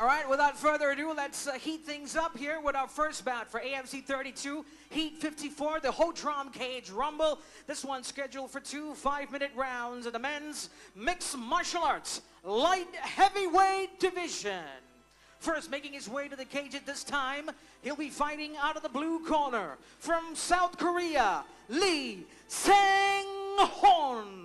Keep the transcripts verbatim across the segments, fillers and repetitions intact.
All right, without further ado, let's uh, heat things up here with our first bout for A F C thirty-two, Heat fifty-four, the Hodrom Cage Rumble. This one's scheduled for two five-minute rounds in the men's mixed martial arts light heavyweight division. First, making his way to the cage at this time, he'll be fighting out of the blue corner from South Korea, Lee Sang-hoon.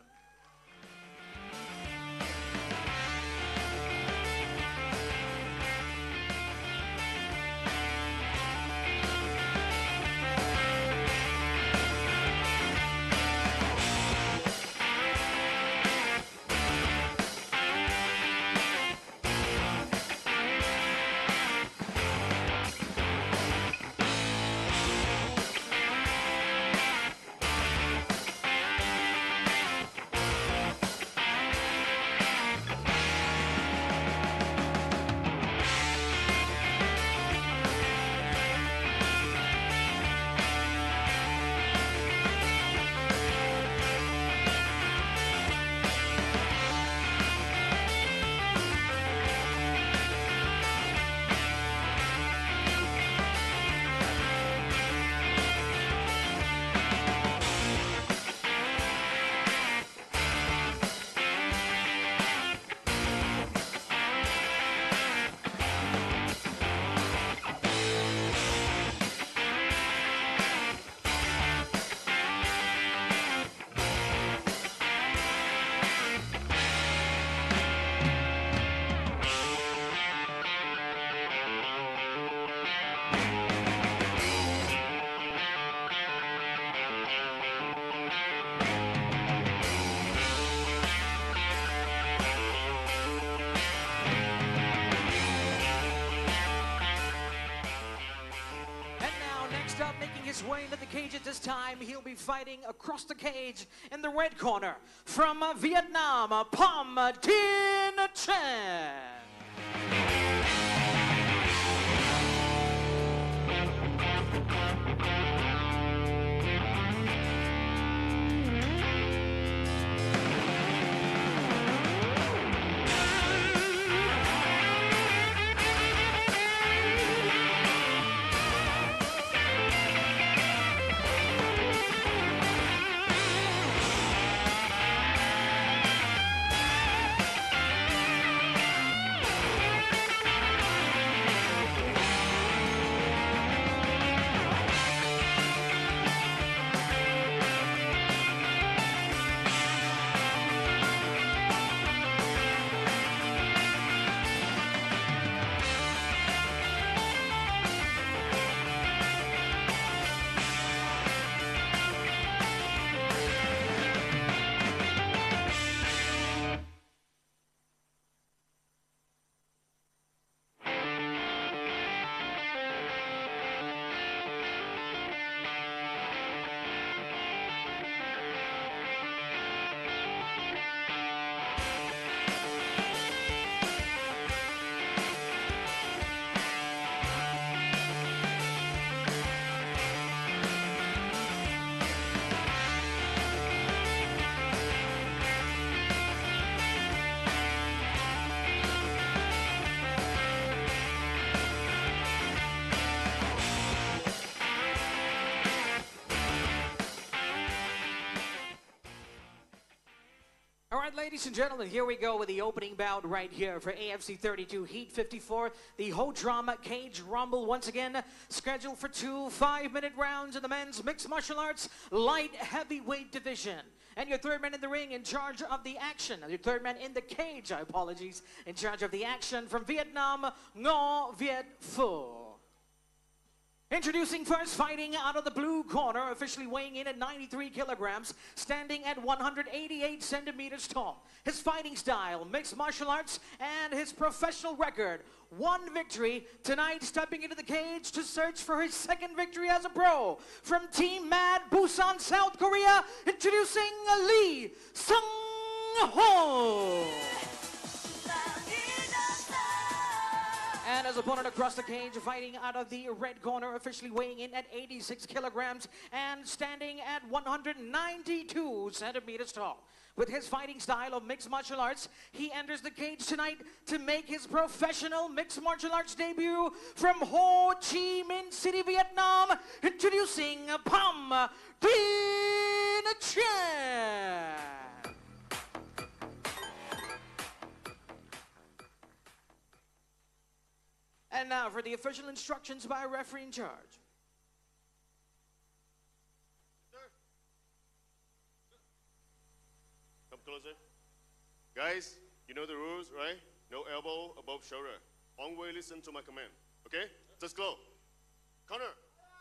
Making his way into the cage at this time, he'll be fighting across the cage in the red corner from uh, Vietnam, uh, Pham Dinh Chen. All right, ladies and gentlemen, here we go with the opening bout right here for A F C thirty-two, Heat fifty-four, the Hodrom Cage Rumble. Once again, scheduled for two five-minute rounds in the men's mixed martial arts light heavyweight division. And your third man in the ring in charge of the action, your third man in the cage, I apologies, in charge of the action from Vietnam, Ngo Viet Phu. Introducing first, fighting out of the blue corner, officially weighing in at ninety-three kilograms, standing at one hundred eighty-eight centimeters tall. His fighting style, mixed martial arts, and his professional record. One victory, tonight stepping into the cage to search for his second victory as a pro. From Team Mad Busan, South Korea, introducing Lee Sang-hoon. And his opponent across the cage, fighting out of the red corner, officially weighing in at eighty-six kilograms and standing at one hundred ninety-two centimeters tall. With his fighting style of mixed martial arts, he enters the cage tonight to make his professional mixed martial arts debut from Ho Chi Minh City, Vietnam. Introducing Pham Dinh Chien. And now for the official instructions by referee in charge. Come closer. Guys, you know the rules, right? No elbow above shoulder. Always listen to my command. Okay? Just go. Corner.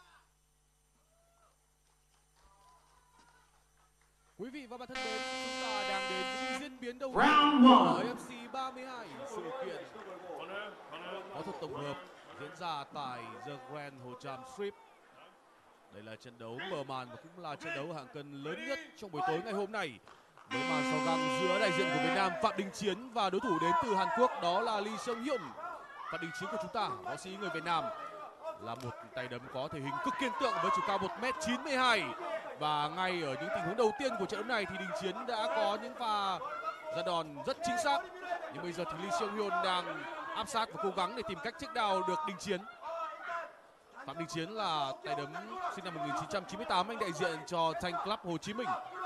Quý vị và bạn thân mến, chúng ta đang đến với những diễn biến đầu Round tiên của one. a ép xê ba mươi hai, sự kiện võ thuật tổng hợp diễn ra tại The Grand Ho Cham Strip. Đây là trận đấu mở màn và cũng là trận đấu hạng cân lớn nhất trong buổi tối ngày hôm nay. Với màn so găng giữa đại diện của Việt Nam Phạm Đình Chiến và đối thủ đến từ Hàn Quốc đó là Lee Seung Hyun. Phạm Đình Chiến của chúng ta, võ sĩ người Việt Nam, là một tay đấm có thể hình cực kiên tượng với chiều cao một mét chín mươi hai. Và ngay ở những tình huống đầu tiên của trận đấu này thì Đình Chiến đã có những pha ra đòn rất chính xác. Nhưng bây giờ thì Lee Seung Hyun đang áp sát và cố gắng để tìm cách check down được Đình Chiến. Phạm Đình Chiến là tay đấm sinh năm một nghìn chín trăm chín mươi tám, anh đại diện cho Thanh Club Hồ Chí Minh.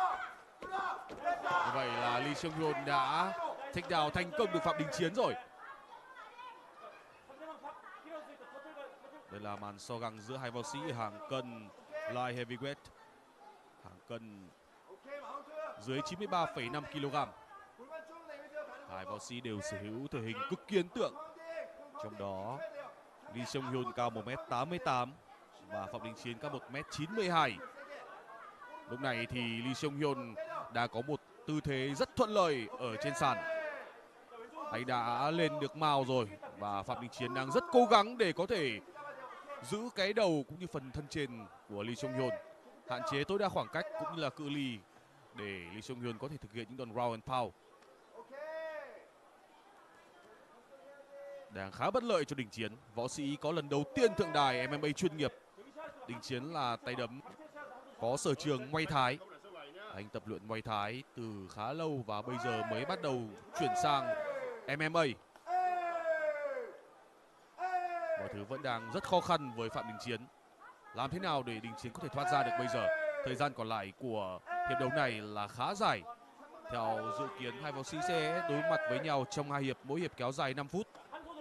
Như vậy là Lee Seung Hyun đã take down thành công được Phạm Đình Chiến rồi. Đây là màn so găng giữa hai võ sĩ hạng cân light heavyweight, hạng cân dưới chín mươi ba phẩy năm ki lô gam. Hai võ sĩ đều sở hữu thể hình cực kỳ ấn tượng. Trong đó Lee Seung Hyun cao một mét tám mươi tám và Phạm Đình Chiến cao một mét chín mươi hai. Lúc này thì Lee Seung Hyun đã có một tư thế rất thuận lợi ở trên sàn. Anh đã lên được mào rồi và Phạm Đình Chiến đang rất cố gắng để có thể giữ cái đầu cũng như phần thân trên của Lee Seung Hyun, hạn chế tối đa khoảng cách cũng như là cự ly để Lee Seung Hyun có thể thực hiện những đòn ground and pound. Đang khá bất lợi cho Đình Chiến, võ sĩ có lần đầu tiên thượng đài em em a chuyên nghiệp. Đình Chiến là tay đấm có sở trường Muay Thái. Anh tập luyện Muay Thái từ khá lâu và bây giờ mới bắt đầu chuyển sang em em a. Mọi thứ vẫn đang rất khó khăn với Phạm Đình Chiến. Làm thế nào để Đình Chiến có thể thoát ra được bây giờ? Thời gian còn lại của hiệp đấu này là khá dài. Theo dự kiến, hai võ sĩ sẽ đối mặt với nhau trong hai hiệp, mỗi hiệp kéo dài năm phút.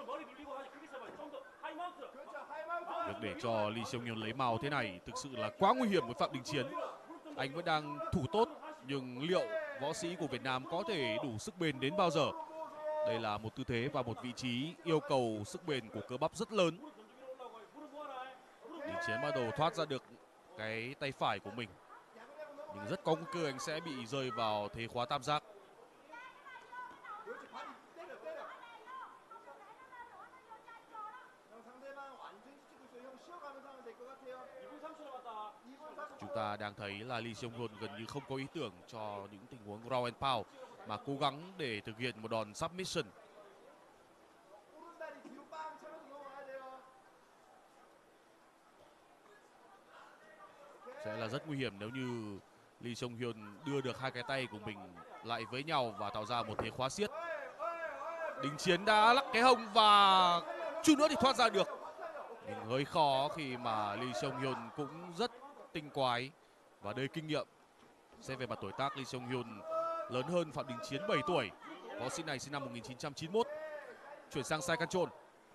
Việc để cho Lee Seung Hyun lấy màu thế này thực sự là quá nguy hiểm với Phạm Đình Chiến. Anh vẫn đang thủ tốt, nhưng liệu võ sĩ của Việt Nam có thể đủ sức bền đến bao giờ? Đây là một tư thế và một vị trí yêu cầu sức bền của cơ bắp rất lớn. Đình Chiến bắt đầu thoát ra được cái tay phải của mình, nhưng rất có nguy cơ anh sẽ bị rơi vào thế khóa tam giác. Chúng ta đang thấy là Lee Seung Hyun gần như không có ý tưởng cho những tình huống ground and pound mà cố gắng để thực hiện một đòn submission. Sẽ là rất nguy hiểm nếu như Lee Seung Hyun đưa được hai cái tay của mình lại với nhau và tạo ra một thế khóa siết. Đình Chiến đã lắc cái hông và chút nữa thì thoát ra được, nhưng hơi khó khi mà Lee Seung Hyun cũng rất tinh quái và đầy kinh nghiệm. Xét về mặt tuổi tác, Lee Seung Hyun lớn hơn Phạm Đình Chiến bảy tuổi. Võ sĩ này sinh năm một nghìn chín trăm chín mươi mốt. Chuyển sang side control.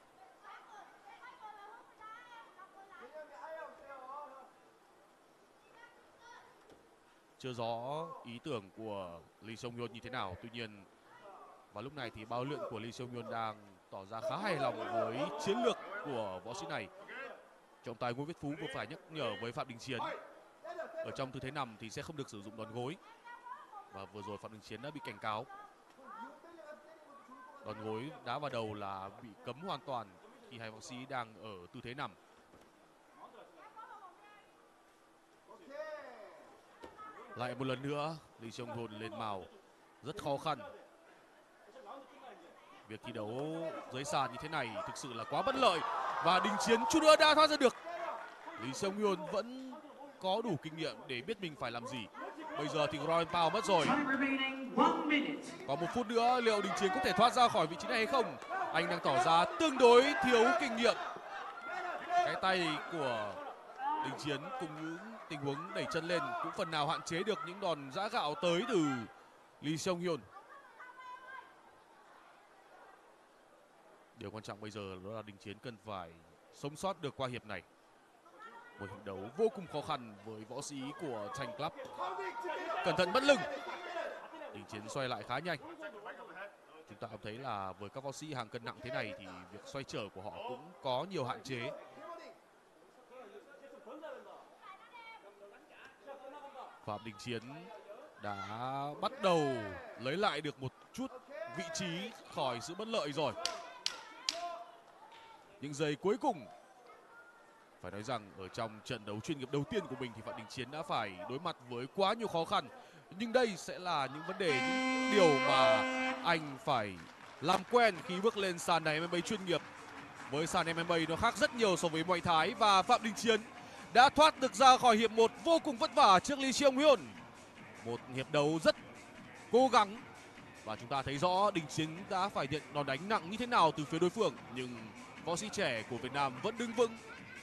Chưa rõ ý tưởng của Lee Seung Hyun như thế nào. Tuy nhiên vào lúc này thì bao luyện của Lee Seung Hyun đang tỏ ra khá hài lòng với chiến lược của võ sĩ này. Trọng tài Ngô Viết Phú vừa phải nhắc nhở với Phạm Đình Chiến ở trong tư thế nằm thì sẽ không được sử dụng đòn gối. Và vừa rồi Phạm Đình Chiến đã bị cảnh cáo. Đòn gối đá vào đầu là bị cấm hoàn toàn khi hai võ sĩ đang ở tư thế nằm. Lại một lần nữa, Lee Seung Hyun lên màu rất khó khăn. Việc thi đấu dưới sàn như thế này thực sự là quá bất lợi. Và Đình Chiến chút nữa đã thoát ra được. Lee Seung Hyun vẫn có đủ kinh nghiệm để biết mình phải làm gì. Bây giờ thì ground pound mất rồi. Time remaining one minute. Còn một phút nữa liệu Đình Chiến có thể thoát ra khỏi vị trí này hay không? Anh đang tỏ ra tương đối thiếu kinh nghiệm. Cái tay của Đình Chiến cùng những tình huống đẩy chân lên cũng phần nào hạn chế được những đòn giã gạo tới từ Lee Seong Hyun. Điều quan trọng bây giờ đó là Đình Chiến cần phải sống sót được qua hiệp này. Một hiệp đấu vô cùng khó khăn với võ sĩ của Thanh Club. Cẩn thận bất lưng. Đình Chiến xoay lại khá nhanh. Chúng ta thấy là với các võ sĩ hàng cân nặng thế này thì việc xoay trở của họ cũng có nhiều hạn chế. Phạm Đình Chiến đã bắt đầu lấy lại được một chút vị trí khỏi sự bất lợi rồi. Những giây cuối cùng, phải nói rằng ở trong trận đấu chuyên nghiệp đầu tiên của mình thì Phạm Đình Chiến đã phải đối mặt với quá nhiều khó khăn. Nhưng đây sẽ là những vấn đề, những điều mà anh phải làm quen khi bước lên sàn đài em em a chuyên nghiệp. Với sàn em em a nó khác rất nhiều so với Muay Thái và Phạm Đình Chiến đã thoát được ra khỏi hiệp một vô cùng vất vả trước Lee Seong Hyun. Một hiệp đấu rất cố gắng và chúng ta thấy rõ Đình Chiến đã phải nhận đòn đánh nặng như thế nào từ phía đối phương, nhưng võ sĩ trẻ của Việt Nam vẫn đứng vững.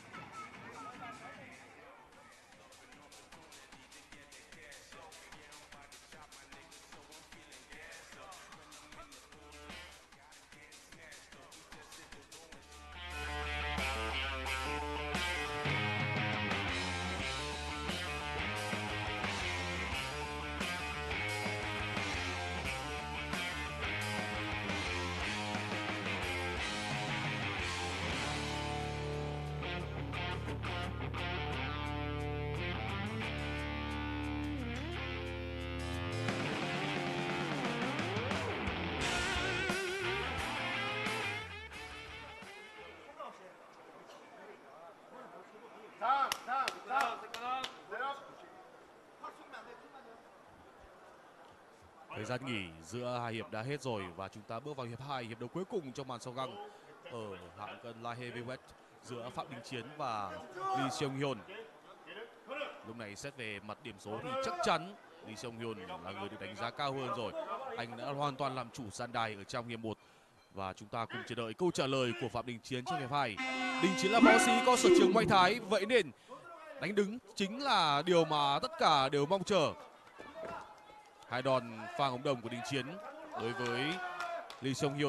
Thời gian nghỉ giữa hai hiệp đã hết rồi và chúng ta bước vào hiệp hai, hiệp đấu cuối cùng trong màn sau găng ở hạng cân light heavyweight giữa Phạm Đình Chiến và Lee Seong Hyun. Lúc này xét về mặt điểm số thì chắc chắn Lee Seong Hyun là người được đánh giá cao hơn rồi. Anh đã hoàn toàn làm chủ sàn đài ở trong hiệp một và chúng ta cùng chờ đợi câu trả lời của Phạm Đình Chiến trong hiệp hai. Đình Chiến là võ sĩ có sở trường Muay Thái, vậy nên đánh đứng chính là điều mà tất cả đều mong chờ. Hai đòn phang ống đồng của Đình Chiến đối với Lee Seong Hyun.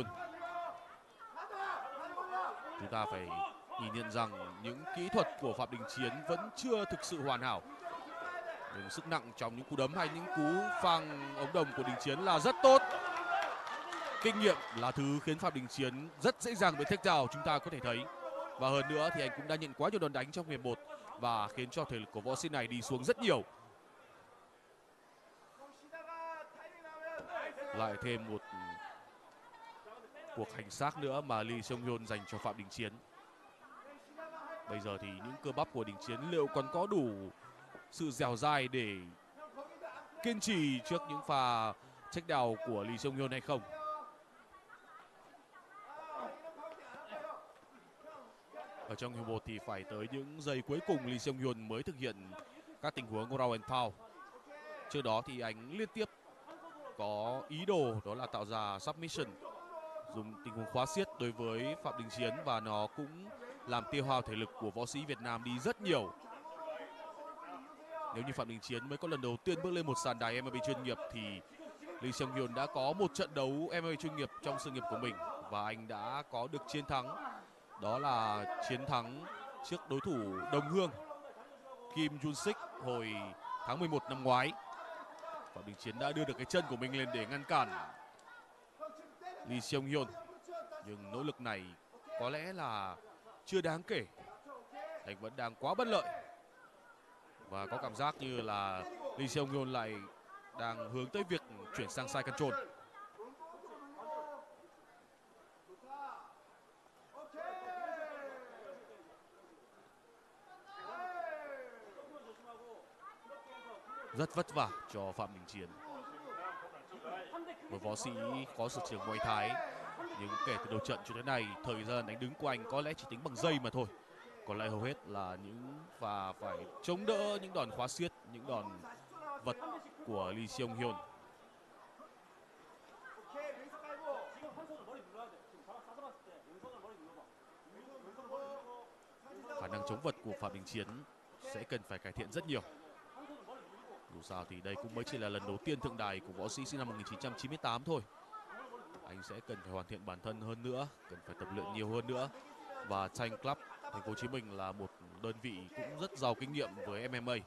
Chúng ta phải nhìn nhận rằng những kỹ thuật của Phạm Đình Chiến vẫn chưa thực sự hoàn hảo. Nhưng sức nặng trong những cú đấm hay những cú phang ống đồng của Đình Chiến là rất tốt. Kinh nghiệm là thứ khiến Phạm Đình Chiến rất dễ dàng bị take down, chúng ta có thể thấy. Và hơn nữa thì anh cũng đã nhận quá nhiều đòn đánh trong hiệp một và khiến cho thể lực của võ sĩ này đi xuống rất nhiều. Lại thêm một cuộc hành xác nữa mà Lee Seong Hyun dành cho Phạm Đình Chiến. Bây giờ thì những cơ bắp của Đình Chiến liệu còn có đủ sự dẻo dai để kiên trì trước những pha check down của Lee Seong Hyun hay không? Ở trong hiệp một thì phải tới những giây cuối cùng Lee Seong Hyun mới thực hiện các tình huống ground and pound. Trước đó thì anh liên tiếp có ý đồ đó là tạo ra submission, dùng tình huống khóa xiết đối với Phạm Đình Chiến và nó cũng làm tiêu hao thể lực của võ sĩ Việt Nam đi rất nhiều. Nếu như Phạm Đình Chiến mới có lần đầu tiên bước lên một sàn đài em em a chuyên nghiệp thì Lee Seong Hyun đã có một trận đấu em em a chuyên nghiệp trong sự nghiệp của mình và anh đã có được chiến thắng. Đó là chiến thắng trước đối thủ đồng hương Kim Jun Sik hồi tháng mười một năm ngoái. Phạm Đình Chiến đã đưa được cái chân của mình lên để ngăn cản Lee Seong Hyun, nhưng nỗ lực này có lẽ là chưa đáng kể. Anh vẫn đang quá bất lợi và có cảm giác như là Lee Seong Hyun lại đang hướng tới việc chuyển sang side control. Rất vất vả cho Phạm Đình Chiến, một võ sĩ có sở trường Muay Thái, nhưng kể từ đầu trận cho đến nay thời gian đánh đứng của anh có lẽ chỉ tính bằng giây mà thôi. Còn lại hầu hết là những và phải chống đỡ những đòn khóa xiết, những đòn vật của Lee Seong Hyun. Khả năng chống vật của Phạm Đình Chiến sẽ cần phải cải thiện rất nhiều. Dù sao thì đây cũng mới chỉ là lần đầu tiên thượng đài của võ sĩ sinh năm một nghìn chín trăm chín mươi tám thôi. Anh sẽ cần phải hoàn thiện bản thân hơn nữa, cần phải tập luyện nhiều hơn nữa. Và Tank Club Thành phố Hồ Chí Minh là một đơn vị cũng rất giàu kinh nghiệm với em em a.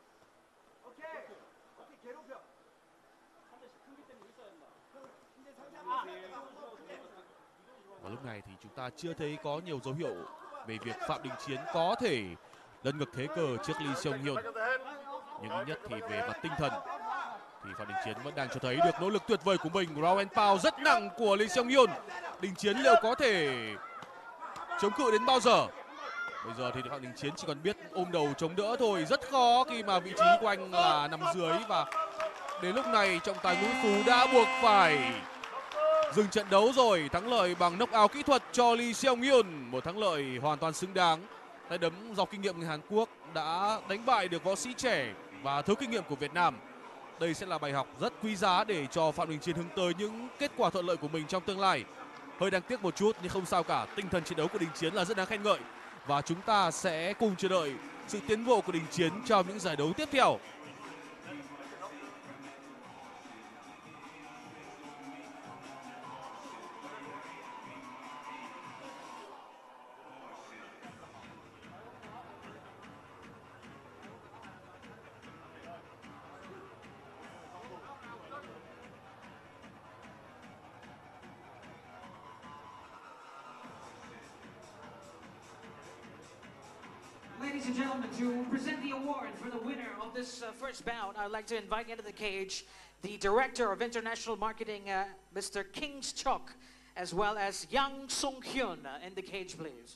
Và lúc này thì chúng ta chưa thấy có nhiều dấu hiệu về việc Phạm Đình Chiến có thể lật ngược thế cờ trước Lee Seong Hyun. Nhưng ít nhất thì về mặt tinh thần thì Phạm Đình Chiến vẫn đang cho thấy được nỗ lực tuyệt vời của mình. Ground and pound rất nặng của Lee Seong Hyun. Đình Chiến liệu có thể chống cự đến bao giờ? Bây giờ thì Phạm Đình Chiến chỉ còn biết ôm đầu chống đỡ thôi. Rất khó khi mà vị trí của anh là nằm dưới. Và đến lúc này trọng tài Nguyễn Phú đã buộc phải dừng trận đấu rồi. Thắng lợi bằng knockout kỹ thuật cho Lee Seong Hyun. Một thắng lợi hoàn toàn xứng đáng. Tay đấm giàu kinh nghiệm người Hàn Quốc đã đánh bại được võ sĩ trẻ và thiếu kinh nghiệm của Việt Nam. Đây sẽ là bài học rất quý giá để cho Phạm Đình Chiến hướng tới những kết quả thuận lợi của mình trong tương lai. Hơi đáng tiếc một chút nhưng không sao cả. Tinh thần chiến đấu của Đình Chiến là rất đáng khen ngợi. Và chúng ta sẽ cùng chờ đợi sự tiến bộ của Đình Chiến trong những giải đấu tiếp theo. Ladies and gentlemen, to present the award for the winner of this uh, first bout, I'd like to invite into the cage the Director of International Marketing, uh, Mister Kings Chok, as well as Yang Sung Hyun uh, in the cage, please.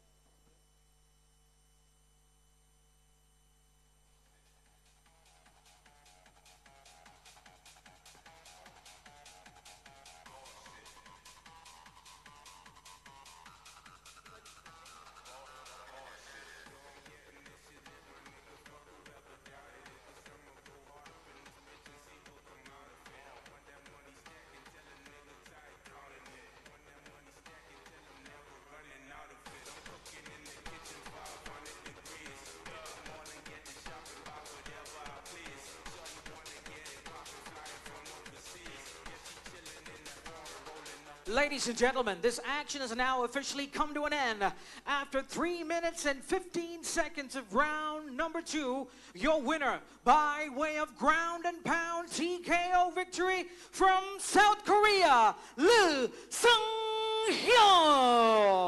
Ladies and gentlemen, this action has now officially come to an end. After three minutes and fifteen seconds of round number two, your winner by way of ground and pound T K O victory from South Korea, Lee Seong Hyun.